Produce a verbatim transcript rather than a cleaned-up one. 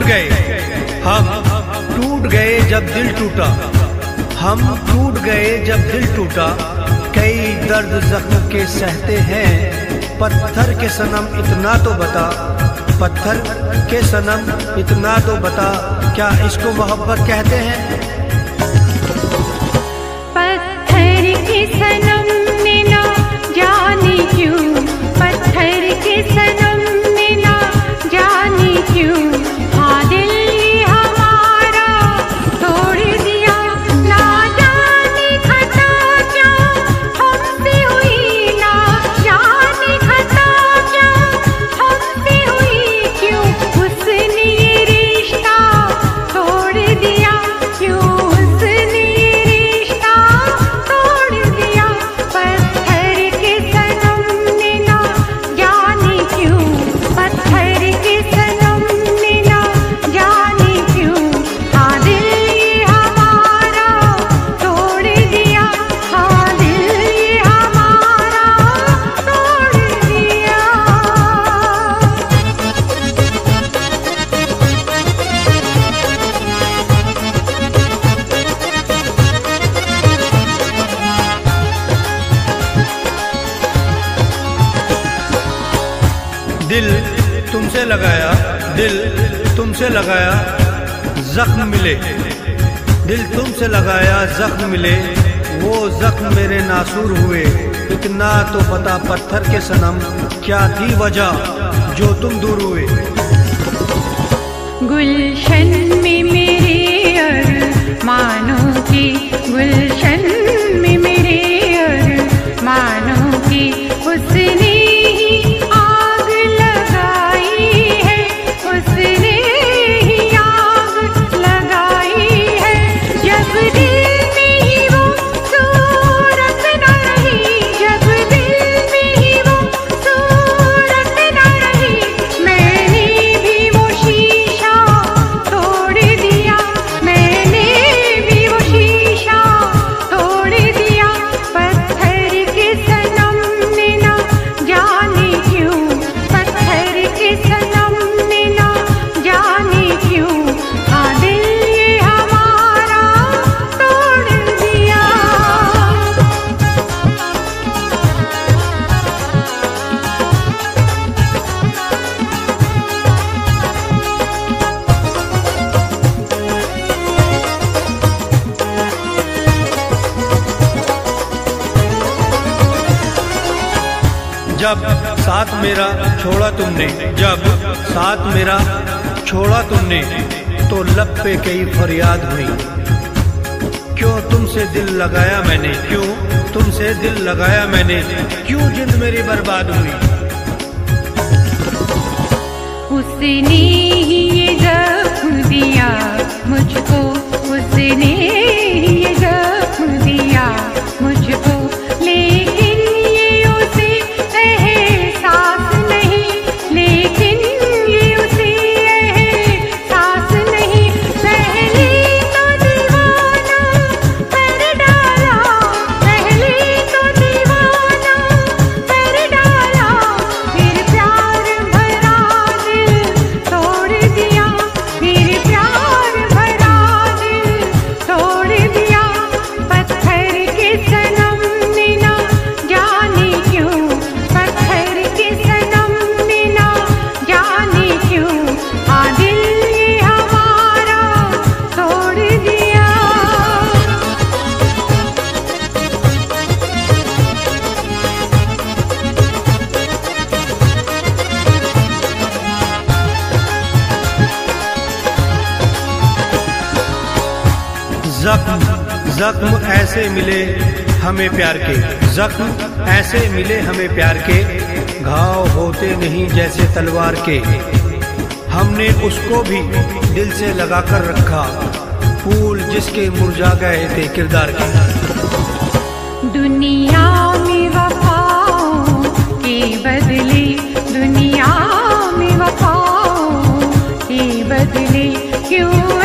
गए हम टूट गए जब दिल टूटा, हम टूट गए जब दिल टूटा। कई दर्द जख्म के सहते हैं, पत्थर के सनम इतना तो बता, पत्थर के सनम इतना तो बता, क्या इसको मोहब्बत कहते हैं? पत्थर के सनम में ना जाने क्यों, पत्थर के सनम में ना जाने क्यों, हाँ दिल ये हमारा तोड़ दिया। ना जाने खता क्या हमसे हुई, ना जाने खता क्या हमसे हुई, क्यों उसने ये रिश्ता तोड़ दिया, क्यों उसने ये रिश्ता तोड़ दिया। पत्थर के सनम ने ना जाने क्यों, पत्थर के सनम ने ना जाने क्यों, हाँ दिल ये हमारा तोड़ दिया, हाँ दिल ये हमारा तोड़ दिया। दिल तुमसे लगाया, दिल तुमसे लगाया जख्म मिले, दिल तुमसे लगाया जख्म मिले, वो जख्म मेरे नासूर हुए। इतना तो पता पत्थर के सनम क्या थी वजह जो तुम दूर हुए। गुलशन में मेरे अरमानों की, गुलशन में मेरे अरमानों की, उसने ही आग लगाई है, उसने ही आग लगाई है। जब दिल में ही वो सूरत न रही, जब दिल में ही वो सूरत न रही, मैंने भी वो शीशा तोड़ दिया, मैंने भी वो शीशा तोड़ दिया। पत्थर के सनम ने ना जाने क्यों, पत्थर के सनम ने ना जाने क्यों, हाँ दिल ये हमारा तोड़ दिया। जब साथ मेरा छोड़ा तुमने, जब साथ मेरा छोड़ा तुमने, तो लब पे कई फरियाद हुई। क्यों तुमसे दिल लगाया मैंने, क्यों तुमसे दिल लगाया मैंने, क्यों जिंद मेरी बर्बाद हुई। उसने ही ये जख्म दिया मुझको, उसने ही ये जख्म दिया मुझको, लेकिन ये उसे एहसास नहीं, लेकिन ये उसे एहसास नहीं। पहले तो दीवाना कर डाला, पहले तो दीवाना कर डाला, फिर प्यार भरा दिल तोड़ दिया, फिर प्यार भरा दिल तोड़ दिया। पत्थर के सनम ने ना जाने क्यों, पत्थर के सनम ने ना जाने क्यों, हाँ दिल ये हमारा तोड़ दिया। जख्म जख्म ऐसे मिले हमें प्यार के, जख्म ऐसे मिले हमें प्यार के, घाव होते नहीं जैसे तलवार के। हमने उसको भी दिल से लगा कर रखा, फूल जिसके मुरझा गए थे किरदार के। दुनिया में वफाओं के बदले, दुनिया में वफाओं के बदले क्यों